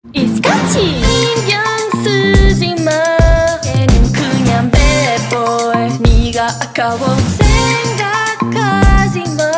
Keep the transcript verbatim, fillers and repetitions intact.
이스카치 신경 쓰지 마. 얘는 그냥 bad boy. 네가 아까워 생각하지 마.